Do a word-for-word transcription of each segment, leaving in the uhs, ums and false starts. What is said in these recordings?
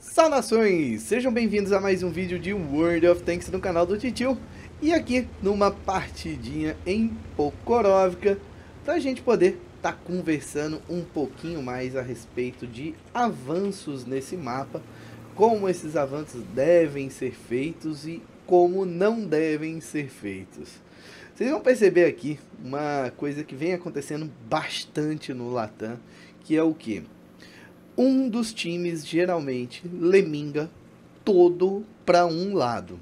Saudações! Sejam bem-vindos a mais um vídeo de World of Tanks no canal do Titio. E aqui numa partidinha em Pokrovka, pra gente poder estar tá conversando um pouquinho mais a respeito de avanços nesse mapa, como esses avanços devem ser feitos e como não devem ser feitos. Vocês vão perceber aqui uma coisa que vem acontecendo bastante no Latam, que é o que? Um dos times geralmente leminga todo para um lado.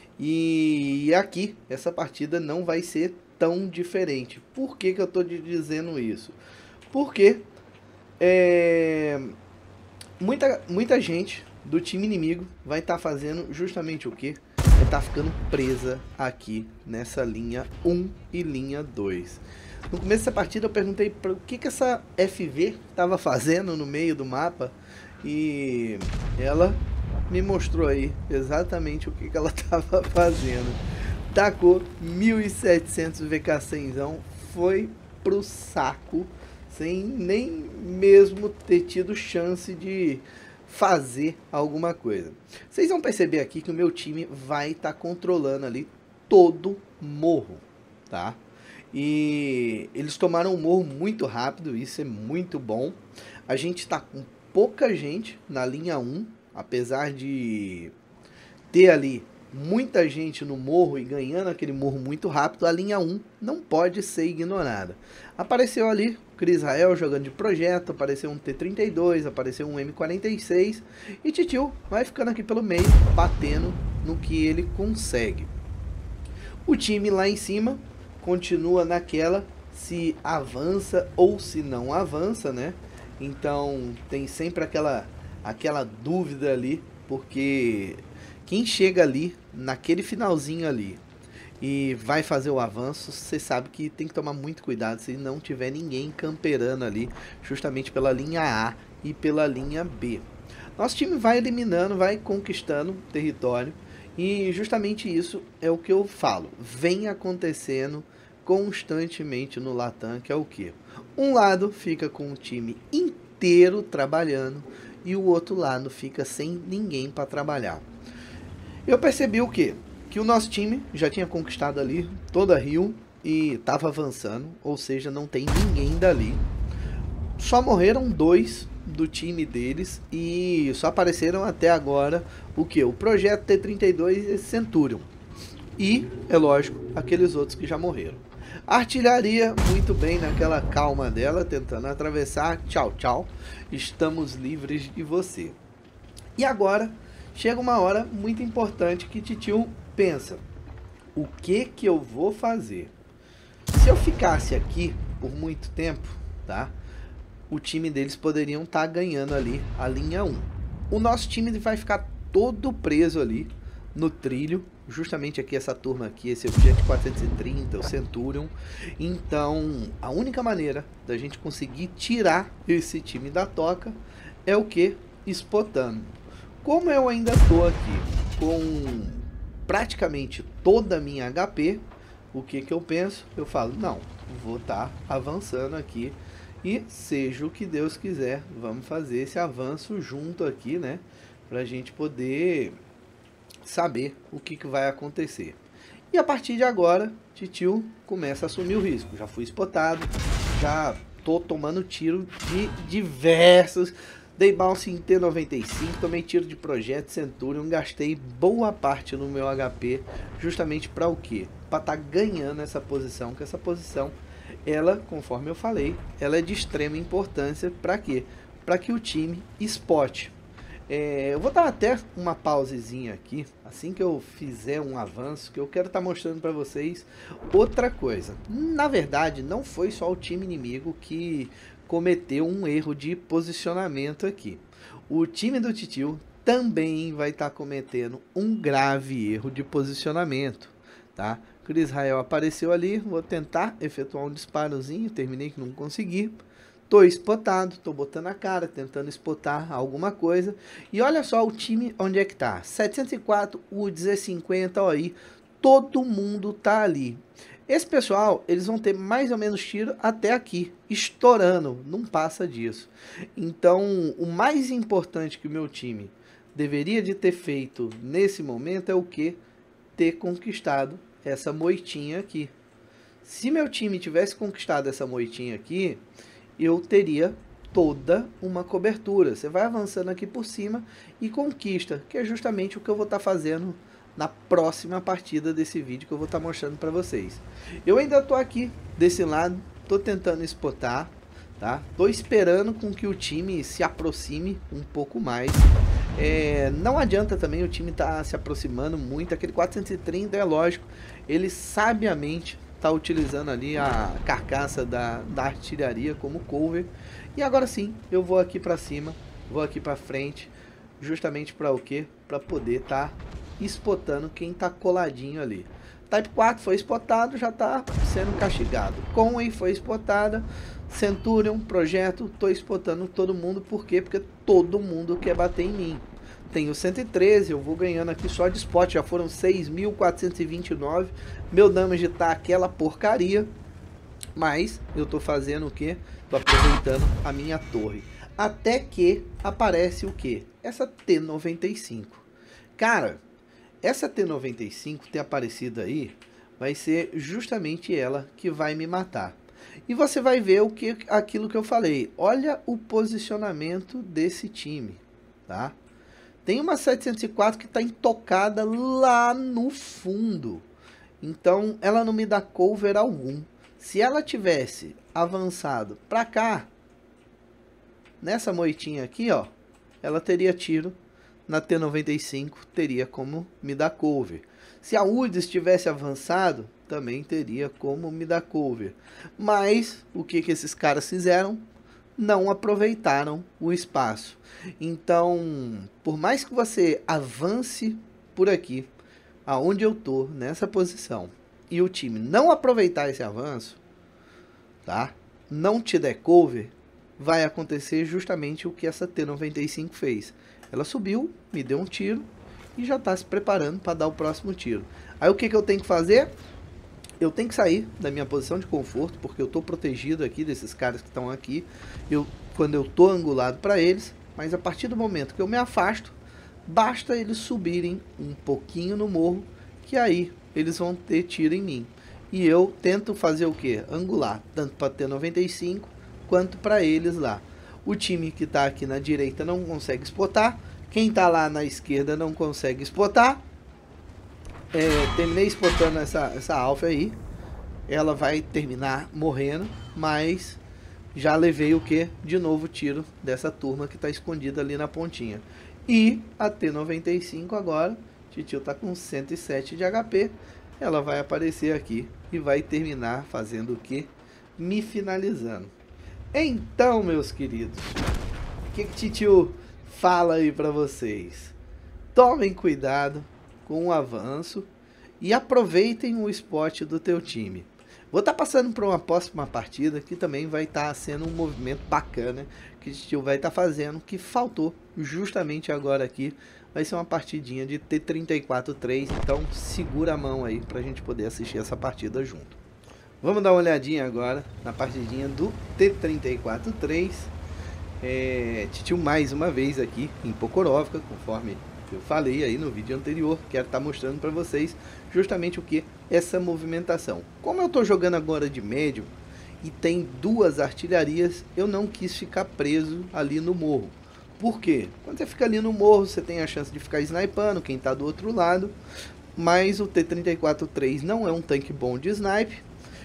E aqui, essa partida não vai ser tão diferente. Por que que eu estou dizendo isso? Porque é, muita, muita gente do time inimigo vai estar tá fazendo justamente o que? Vai estar tá ficando presa aqui nessa linha um e linha dois. No começo dessa partida eu perguntei para o que que essa F V estava fazendo no meio do mapa e ela me mostrou aí exatamente o que que ela estava fazendo. Tacou mil e setecentos V K cem, foi pro saco sem nem mesmo ter tido chance de fazer alguma coisa. Vocês vão perceber aqui que o meu time vai estar tá controlando ali todo morro, tá? E eles tomaram o morro muito rápido, isso é muito bom. A gente está com pouca gente na linha um, apesar de ter ali muita gente no morro e ganhando aquele morro muito rápido, a linha um não pode ser ignorada. Apareceu ali o Chris Rael jogando de projeto, apareceu um T trinta e dois, apareceu um M quarenta e seis e Titio vai ficando aqui pelo meio, batendo no que ele consegue. O time lá em cima continua naquela, se avança ou se não avança, né? Então tem sempre aquela, aquela dúvida ali, porque quem chega ali, naquele finalzinho ali, e vai fazer o avanço, você sabe que tem que tomar muito cuidado se não tiver ninguém camperando ali, justamente pela linha A e pela linha B. Nosso time vai eliminando, vai conquistando território, e justamente isso é o que eu falo, vem acontecendo constantemente no Latam, que é o que? Um lado fica com o time inteiro trabalhando e o outro lado fica sem ninguém para trabalhar. Eu percebi o que? Que o nosso time já tinha conquistado ali toda a Rio e estava avançando, ou seja, não tem ninguém dali. Só morreram dois do time deles e só apareceram até agora o que? O projeto T trinta e dois e Centurion. E, é lógico, aqueles outros que já morreram. A artilharia, muito bem, naquela calma dela, tentando atravessar. Tchau, tchau. Estamos livres de você. E agora, chega uma hora muito importante que Titio pensa. O que que eu vou fazer? Se eu ficasse aqui por muito tempo, tá? O time deles poderiam estar ganhando ali a linha um. O nosso time vai ficar todo preso ali no trilho, justamente aqui essa turma aqui, esse objeto quatrocentos e trinta, o Centurion. Então a única maneira da gente conseguir tirar esse time da toca é o que? Spotando. Como eu ainda estou aqui com praticamente toda a minha H P, o que que eu penso? Eu falo, não, vou estar tá avançando aqui e seja o que Deus quiser, vamos fazer esse avanço junto aqui, né, pra gente poder saber o que, que vai acontecer. E a partir de agora, Titio começa a assumir o risco. Já fui spotado, já tô tomando tiro de diversos. Dei bounce em T noventa e cinco, tomei tiro de projeto Centurion, gastei boa parte no meu H P, justamente para o quê? Para estar tá ganhando essa posição, que essa posição, ela, conforme eu falei, ela é de extrema importância para quê? Para que o time spot. É, eu vou dar até uma pausezinha aqui, assim que eu fizer um avanço, que eu quero estar tá mostrando para vocês outra coisa. Na verdade, não foi só o time inimigo que cometeu um erro de posicionamento aqui. O time do Titio também vai estar tá cometendo um grave erro de posicionamento, tá? Chris Rael apareceu ali, vou tentar efetuar um disparozinho, terminei que não consegui. Tô spotado, tô botando a cara, tentando spotar alguma coisa. E olha só o time onde é que tá. setecentos e quatro, o Z cinquenta, ó aí. Todo mundo tá ali. Esse pessoal, eles vão ter mais ou menos tiro até aqui, estourando, não passa disso. Então, o mais importante que o meu time deveria de ter feito nesse momento é o que? Ter conquistado essa moitinha aqui. Se meu time tivesse conquistado essa moitinha aqui, eu teria toda uma cobertura. Você vai avançando aqui por cima e conquista, que é justamente o que eu vou estar fazendo na próxima partida desse vídeo que eu vou estar mostrando para vocês. Eu ainda estou aqui desse lado, estou tentando spotar, tá? Estou esperando com que o time se aproxime um pouco mais. É, não adianta também o time estar tá se aproximando muito. Aquele quatrocentos e trinta, é lógico, ele sabiamente está utilizando ali a carcaça da, da artilharia como cover. E agora sim, eu vou aqui para cima, vou aqui para frente, justamente para o quê? Para poder estar tá spotando quem está coladinho ali. Type quatro foi spotado, já está sendo castigado. Conway foi spotada. Centurion, projeto, estou spotando todo mundo. Por quê? Porque todo mundo quer bater em mim. Tenho cento e treze, eu vou ganhando aqui só de spot. Já foram seis mil quatrocentos e vinte e nove. Meu damage tá aquela porcaria. Mas eu estou fazendo o quê? Estou aproveitando a minha torre. Até que aparece o quê? Essa T noventa e cinco. Cara, essa T noventa e cinco ter aparecido aí vai ser justamente ela que vai me matar. E você vai ver o que, aquilo que eu falei. Olha o posicionamento desse time, tá? Tem uma setecentos e quatro que está intocada lá no fundo. Então ela não me dá cover algum. Se ela tivesse avançado para cá, nessa moitinha aqui, ó, ela teria tiro. Na T noventa e cinco teria como me dar cover. Se a U D S tivesse avançado, também teria como me dar cover. Mas o que, que esses caras fizeram? Não aproveitaram o espaço. Então, por mais que você avance por aqui, aonde eu tô, nessa posição, e o time não aproveitar esse avanço, tá? Não te der cover, vai acontecer justamente o que essa T noventa e cinco fez. Ela subiu, me deu um tiro e já está se preparando para dar o próximo tiro. Aí o que, que eu tenho que fazer? Eu tenho que sair da minha posição de conforto, porque eu estou protegido aqui desses caras que estão aqui. Eu, quando eu estou angulado para eles, mas a partir do momento que eu me afasto, basta eles subirem um pouquinho no morro, que aí eles vão ter tiro em mim. E eu tento fazer o que? Angular, tanto para T noventa e cinco quanto para eles lá. O time que está aqui na direita não consegue spotar. Quem está lá na esquerda não consegue spotar. É, terminei spotando essa, essa alfa aí. Ela vai terminar morrendo. Mas já levei o que? De novo tiro dessa turma que está escondida ali na pontinha. E a T noventa e cinco agora. Titio está com cento e sete de H P. Ela vai aparecer aqui e vai terminar fazendo o que? Me finalizando. Então, meus queridos, o que que Titio fala aí para vocês? Tomem cuidado com o avanço e aproveitem o spot do teu time. Vou estar tá passando para uma próxima partida que também vai estar tá sendo um movimento bacana que o Titio vai estar tá fazendo, que faltou justamente agora aqui. Vai ser uma partidinha de T trinta e quatro três, então segura a mão aí para a gente poder assistir essa partida junto. Vamos dar uma olhadinha agora na partidinha do T trinta e quatro três. É, Titio mais uma vez aqui em Pokrovka, conforme eu falei aí no vídeo anterior. Quero estar mostrando para vocês justamente o que? Essa movimentação. Como eu estou jogando agora de médio e tem duas artilharias, eu não quis ficar preso ali no morro. Por quê? Quando você fica ali no morro, você tem a chance de ficar snipando quem está do outro lado. Mas o T trinta e quatro três não é um tanque bom de snipe.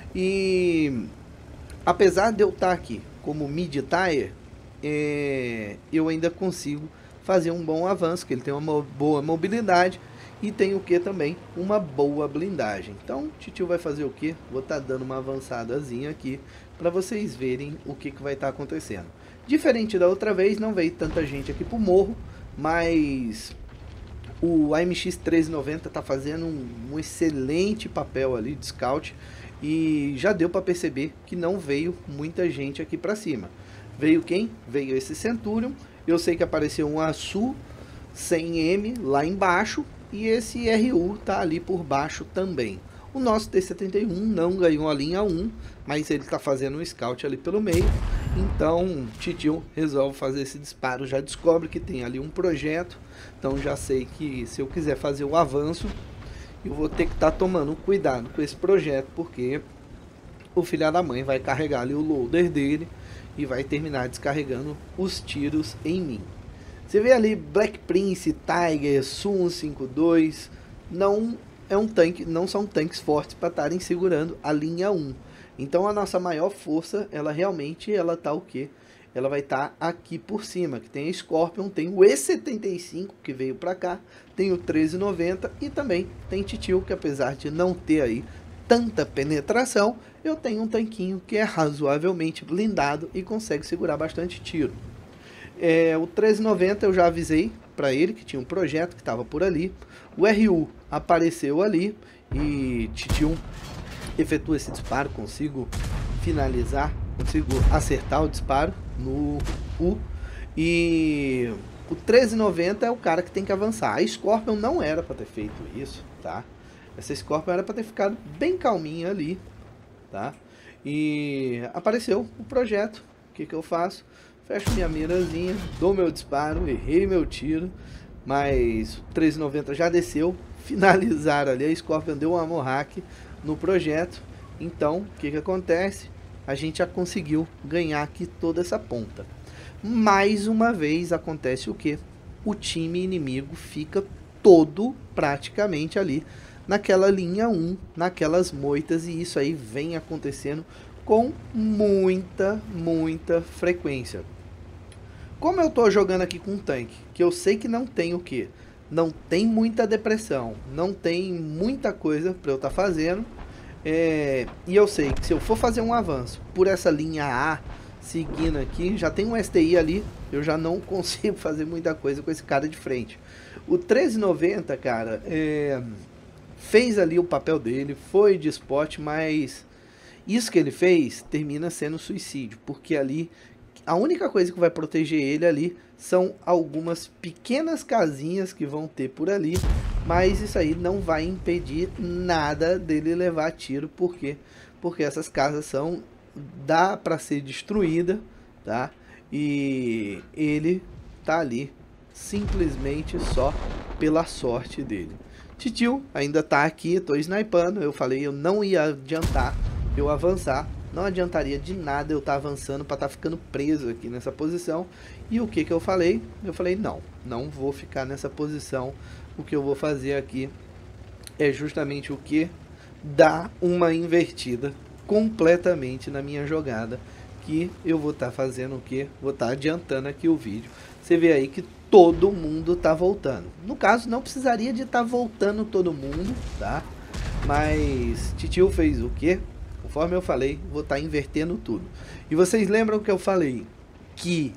E apesar de eu estar aqui como mid-tier, é, eu ainda consigo fazer um bom avanço, que ele tem uma boa mobilidade e tem o que também? Uma boa blindagem. Então o Titio vai fazer o que? Vou estar dando uma avançadazinha aqui para vocês verem o que, que vai estar acontecendo. Diferente da outra vez, não veio tanta gente aqui pro morro, mas o A M X treze noventa está fazendo um, um excelente papel ali de scout. E já deu para perceber que não veio muita gente aqui para cima. Veio quem? Veio esse Centurion. Eu sei que apareceu um Asu cem M lá embaixo. E esse R U tá ali por baixo também. O nosso T setenta e um não ganhou a linha um, mas ele está fazendo um scout ali pelo meio. Então Titio resolve fazer esse disparo, já descobre que tem ali um projeto, então já sei que se eu quiser fazer o avanço, eu vou ter que estar tá tomando cuidado com esse projeto, porque o filho da mãe vai carregar ali o loader dele e vai terminar descarregando os tiros em mim. Você vê ali Black Prince, Tiger, Sun cinquenta e dois, não é um tanque, não são tanques fortes para estarem segurando a linha um. Então a nossa maior força, ela realmente ela tá o quê? Ela vai estar tá aqui por cima, que tem a Scorpion, tem o E setenta e cinco que veio para cá, tem o treze noventa e também tem Titio, que apesar de não ter aí tanta penetração, eu tenho um tanquinho que é razoavelmente blindado e consegue segurar bastante tiro. É, o treze noventa eu já avisei para ele que tinha um projeto que estava por ali. O R U apareceu ali e Titio efetua esse disparo, consigo finalizar, consigo acertar o disparo no U. E o treze noventa é o cara que tem que avançar. A Scorpion não era para ter feito isso, tá? Essa Scorpion era para ter ficado bem calminha ali, tá? E apareceu o projeto. O que que eu faço? Fecho minha mirazinha, dou meu disparo, errei meu tiro, mas o treze noventa já desceu, finalizaram ali, a Scorpion deu um ammo hack no projeto. Então, o que que acontece? A gente já conseguiu ganhar aqui toda essa ponta. Mais uma vez acontece o que? O time inimigo fica todo praticamente ali naquela linha um, naquelas moitas, e isso aí vem acontecendo com muita, muita frequência. Como eu tô jogando aqui com um tanque, que eu sei que não tem o que? Não tem muita depressão, não tem muita coisa para eu estar tá fazendo, é, e eu sei que se eu for fazer um avanço por essa linha A, seguindo aqui, já tem um S T I ali, eu já não consigo fazer muita coisa com esse cara de frente. O treze noventa, cara, é, fez ali o papel dele, foi de spot, mas isso que ele fez termina sendo suicídio, porque ali a única coisa que vai proteger ele ali são algumas pequenas casinhas que vão ter por ali, mas isso aí não vai impedir nada dele levar tiro. Por quê? Porque essas casas são, dá para ser destruída, tá? E ele tá ali simplesmente só pela sorte dele. Titio ainda tá aqui, tô snipando. Eu falei, eu não ia adiantar eu avançar, não adiantaria de nada eu estar tá avançando para estar tá ficando preso aqui nessa posição. E o que que eu falei? Eu falei, não, não vou ficar nessa posição. O que eu vou fazer aqui é justamente o que? Dar uma invertida completamente na minha jogada, que eu vou estar tá fazendo o que? Vou estar tá adiantando aqui o vídeo. Você vê aí que todo mundo tá voltando. No caso, não precisaria de estar tá voltando todo mundo, tá? Mas Titio fez o que? Conforme eu falei, vou estar tá invertendo tudo. E vocês lembram que eu falei que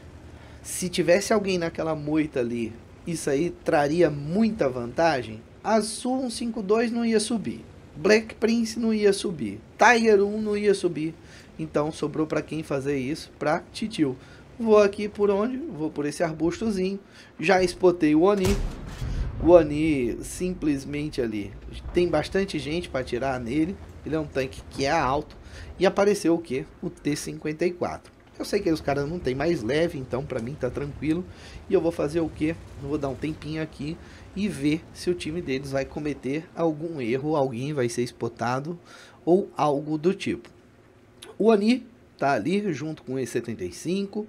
se tivesse alguém naquela moita ali, isso aí traria muita vantagem? A Sun cinquenta e dois não ia subir, Black Prince não ia subir, Tiger um não ia subir. Então sobrou para quem fazer isso? Para Titio. Vou aqui por onde? Vou por esse arbustozinho. Já spotei o Oni. O Oni simplesmente ali tem bastante gente para atirar nele. Ele é um tanque que é alto. E apareceu o que? O T cinquenta e quatro. Eu sei que os caras não tem mais leve, então pra mim tá tranquilo. E eu vou fazer o que? Eu vou dar um tempinho aqui e ver se o time deles vai cometer algum erro, alguém vai ser spotado ou algo do tipo. O Oni tá ali junto com o E setenta e cinco.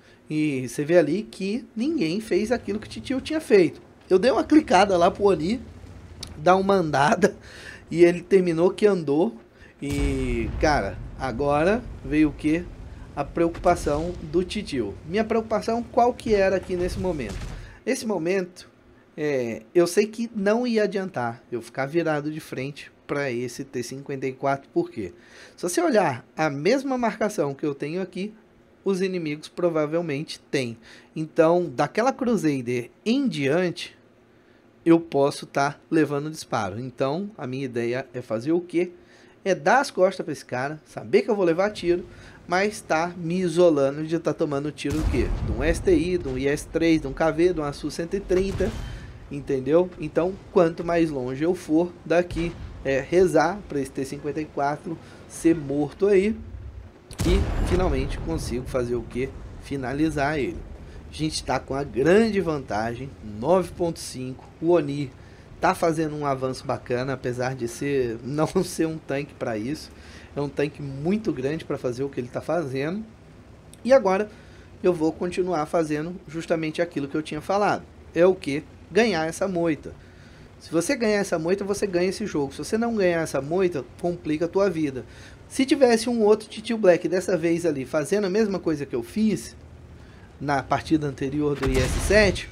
E você vê ali que ninguém fez aquilo que o Titio tinha feito. Eu dei uma clicada lá pro Oni, dar uma andada, e ele terminou que andou. E, cara, agora veio o que? A preocupação do Titio. Minha preocupação qual que era aqui nesse momento? Nesse momento, é, eu sei que não ia adiantar eu ficar virado de frente para esse T cinquenta e quatro. Por quê? Se você olhar a mesma marcação que eu tenho aqui, os inimigos provavelmente têm. Então, daquela Crusader em diante, eu posso estar tá levando disparo. Então, a minha ideia é fazer o quê? É dar as costas para esse cara, saber que eu vou levar tiro, mas tá me isolando de estar tá tomando tiro do quê? De um S T I, de um I S três, de um K V, de uma SU cento e trinta, entendeu? Então, quanto mais longe eu for daqui, é rezar para esse T cinquenta e quatro ser morto aí. e finalmente consigo fazer o que? Finalizar ele. A gente está com a grande vantagem, nove ponto cinco, o Oni tá fazendo um avanço bacana, apesar de ser não ser um tanque para isso. É um tanque muito grande para fazer o que ele está fazendo. E agora eu vou continuar fazendo justamente aquilo que eu tinha falado. É o que? Ganhar essa moita. Se você ganhar essa moita, você ganha esse jogo. Se você não ganhar essa moita, complica a tua vida. Se tivesse um outro Titio Black dessa vez ali fazendo a mesma coisa que eu fiz na partida anterior do I S sete,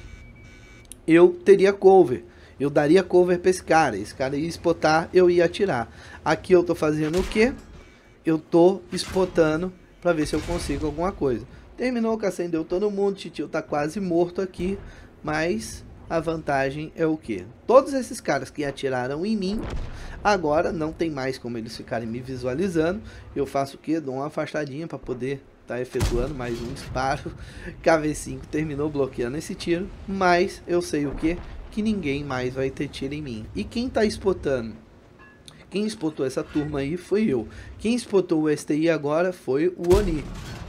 eu teria cover. Eu daria cover para esse cara. Esse cara ia spotar, eu ia atirar. Aqui eu tô fazendo o que? Eu tô spotando para ver se eu consigo alguma coisa. Terminou que acendeu todo mundo. Titio tá quase morto aqui. Mas a vantagem é o que? Todos esses caras que atiraram em mim, agora não tem mais como eles ficarem me visualizando. Eu faço o que? Dou uma afastadinha para poder tá efetuando mais um disparo. K V cinco terminou bloqueando esse tiro. Mas eu sei o que? Que ninguém mais vai ter tiro em mim. E quem tá spotando? Quem spotou essa turma aí foi eu. Quem spotou o S T I agora foi o Oni.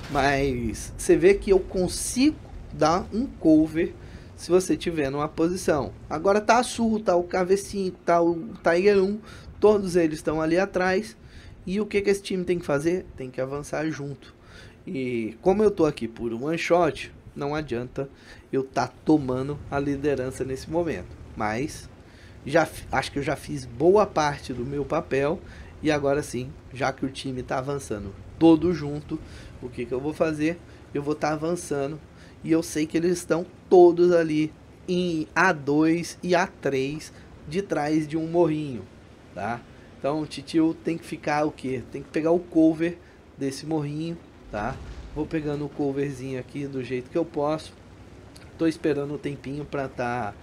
Mas você vê que eu consigo dar um cover se você tiver numa posição. Agora tá a Sul, tá o K V cinco, tá o Tiger um. Todos eles estão ali atrás. E o que, que esse time tem que fazer? Tem que avançar junto. E como eu tô aqui por um one shot, não adianta eu tá tomando a liderança nesse momento. Mas já acho que eu já fiz boa parte do meu papel. E agora sim, já que o time tá avançando todo junto, o que que eu vou fazer? Eu vou estar tá avançando. E eu sei que eles estão todos ali em A dois e A três, de trás de um morrinho, tá? Então o Titio tem que ficar o que? Tem que pegar o cover desse morrinho, tá? Vou pegando o coverzinho aqui do jeito que eu posso. Tô esperando um tempinho para tá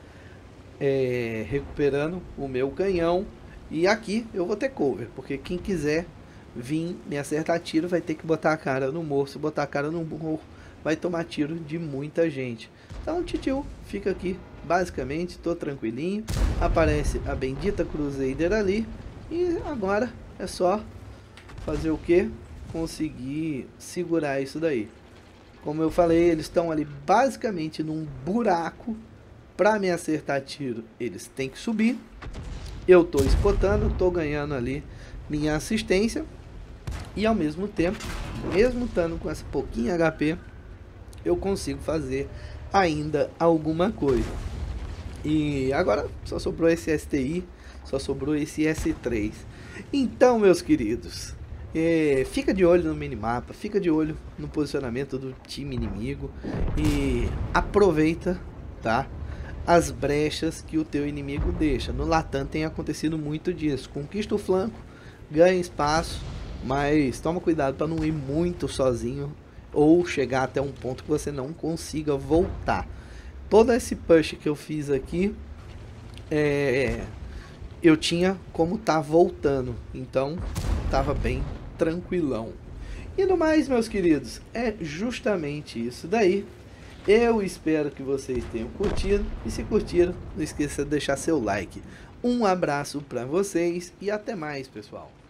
é, recuperando o meu canhão. E aqui eu vou ter cover, porque quem quiser vir me acertar tiro vai ter que botar a cara no morro. Se botar a cara no morro, vai tomar tiro de muita gente. Então o Titio fica aqui, basicamente, tô tranquilinho. Aparece a bendita Crusader ali. E agora é só fazer o que? Conseguir segurar isso daí. Como eu falei, eles estão ali basicamente num buraco. Para me acertar tiro, eles têm que subir. Eu tô spotando, tô ganhando ali minha assistência. E ao mesmo tempo, mesmo estando com essa pouquinha H P, eu consigo fazer ainda alguma coisa. E agora só sobrou esse S T I, só sobrou esse S três. Então, meus queridos, é, fica de olho no minimapa, fica de olho no posicionamento do time inimigo e aproveita, tá? As brechas que o teu inimigo deixa. No Latam tem acontecido muito disso. Conquista o flanco, ganha espaço, mas toma cuidado para não ir muito sozinho ou chegar até um ponto que você não consiga voltar. Todo esse push que eu fiz aqui, é, eu tinha como tá voltando, então tava bem tranquilão. E no mais, meus queridos, é justamente isso daí. Eu espero que vocês tenham curtido, e se curtiram, não esqueça de deixar seu like. Um abraço para vocês e até mais, pessoal.